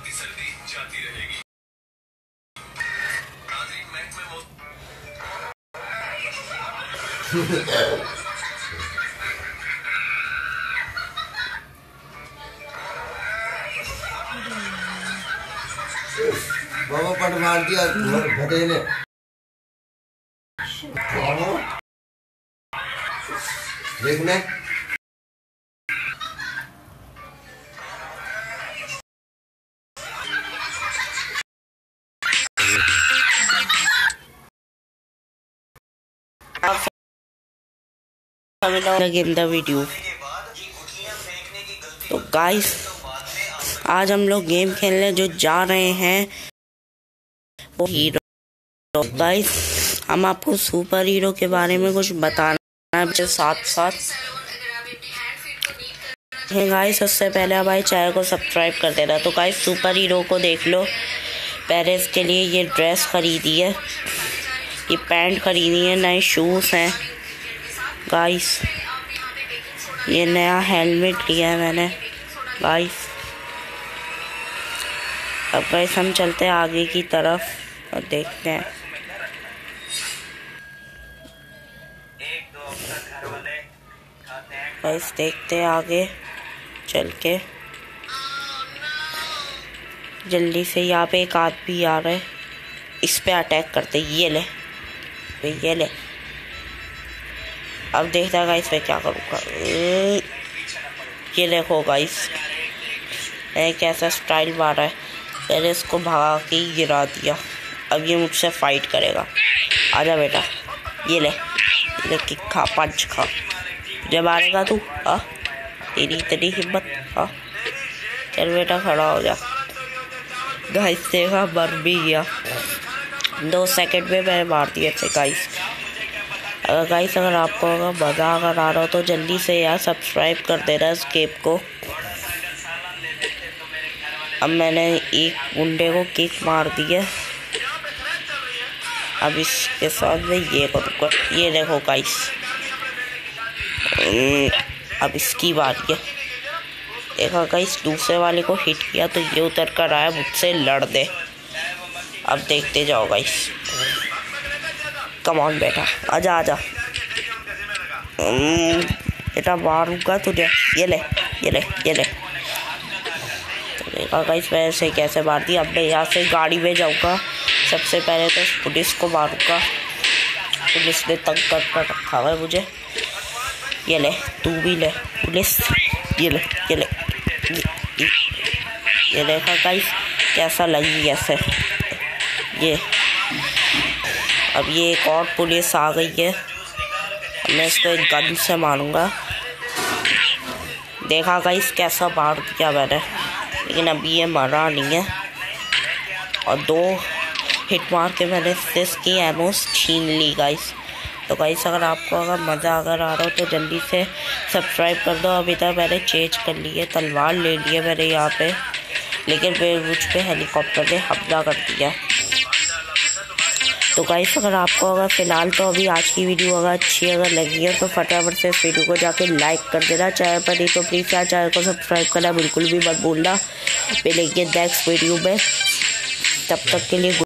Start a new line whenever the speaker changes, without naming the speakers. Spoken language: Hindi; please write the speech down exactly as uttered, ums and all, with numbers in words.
बाबा पट मार दिया भटे ने। देखने
इन द वीडियो। तो गाइस आज हम लोग गेम खेलने जो जा रहे हैं वो हीरो। गाइस हम आपको सुपर हीरो के बारे में कुछ बताना है साथ साथ है। गाइस सबसे पहले भाई चैनल को सब्सक्राइब कर देना। तो गाइस सुपर हीरो को देख लो। पहले इसके लिए ये ड्रेस खरीदी है, ये पैंट खरीदी है, नए शूज हैं गाइस, ये नया हेलमेट लिया है मैंने गाइस। अब गाइस हम चलते हैं आगे की तरफ और देखते हैं। गाइस देखते हैं आगे चल के। जल्दी से यहाँ पे एक आदमी आ रहा है, इस पे अटैक करते। ये ले ये ले। अब देखता है गाइस मैं क्या करूँगा। ये देखो गाइस कैसा स्टाइल मारा है। पहले इसको भगा के गिरा दिया, अब ये मुझसे फाइट करेगा। आजा बेटा, ये ले ये ले किक खा, पंच खा। जब मारेगा तू हाँ, तेरी तेरी हिम्मत हाँ। चल बेटा खड़ा हो जा। गाइस देखा मर भी गया, दो सेकंड में मैंने मार दिए थे गाइस। अगर गाइस अगर आपको अगर मज़ा अगर आ रहा हो तो जल्दी से यार सब्सक्राइब कर देना इस गेम को। अब मैंने एक गुंडे को किक मार दी है, अब इसके साथ में ये करूँगा। ये देखो गाइस अब इसकी बारी है। देखा गाइस दूसरे वाले को हिट किया तो ये उतर कर आया मुझसे लड़ दे। अब देखते जाओ गाइस। कम ऑन बेटा, आजा आजा बेटा, मारूंगा तुझे। ये ले ये ले ये ले। तो देखा गाइस मैं ऐसे कैसे मार दी। अब मैं यहाँ से गाड़ी में जाऊँगा। सबसे पहले तो पुलिस को मारूंगा, पुलिस ने तंग कर कर रखा है मुझे। ये ले तू भी ले पुलिस, ये ले ये ले ये देखा गाइस कैसा लगी ऐसे। ये अब ये एक और पुलिस आ गई है, मैं इसको एक गन से मारूंगा। देखा गाइस कैसा मार दिया मैंने, लेकिन अभी ये मरा नहीं है। और दो हिट मार के मैंने इसकी एमो छीन ली गाइस। तो गाइस अगर आपको अगर मज़ा अगर आ रहा हो तो जल्दी से सब्सक्राइब कर दो। अभी तक मैंने चेंज कर ली है, तलवार ले ली है मैंने यहाँ पे, लेकिन फिर मुझ पे हेलीकॉप्टर ने हमला कर दिया। तो गाइस अगर आपको अगर फ़िलहाल तो अभी आज की वीडियो अगर अच्छी अगर लगी है तो फटाफट से इस वीडियो को जाके लाइक कर देना। चैनल पर नहीं तो प्लीज़ यार चैनल को सब्सक्राइब करना बिल्कुल भी मत भूलना। मिलेंगे नेक्स्ट वीडियो में, तब तक के लिए।